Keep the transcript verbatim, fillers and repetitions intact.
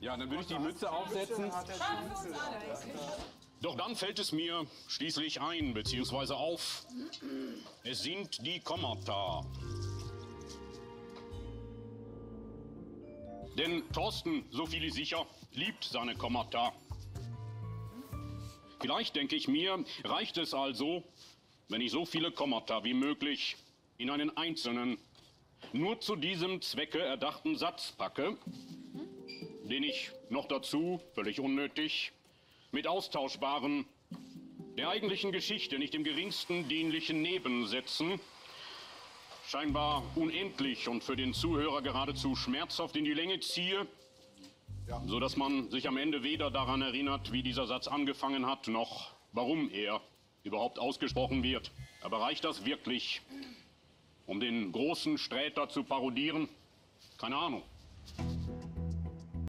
Ja, dann würde ich die Mütze aufsetzen. Doch dann fällt es mir schließlich ein, beziehungsweise auf. Es sind die Kommata. Denn Thorsten, so viel ist sicher, liebt seine Kommata. Vielleicht, denke ich mir, reicht es also, wenn ich so viele Kommata wie möglich in einen einzelnen, nur zu diesem Zwecke erdachten Satz packe, den ich noch dazu, völlig unnötig, mit austauschbaren, der eigentlichen Geschichte nicht im geringsten dienlichen Nebensätzen, scheinbar unendlich und für den Zuhörer geradezu schmerzhaft in die Länge ziehe, ja, so dass man sich am Ende weder daran erinnert, wie dieser Satz angefangen hat, noch warum er überhaupt ausgesprochen wird. Aber reicht das wirklich, um den großen Sträter zu parodieren? Keine Ahnung.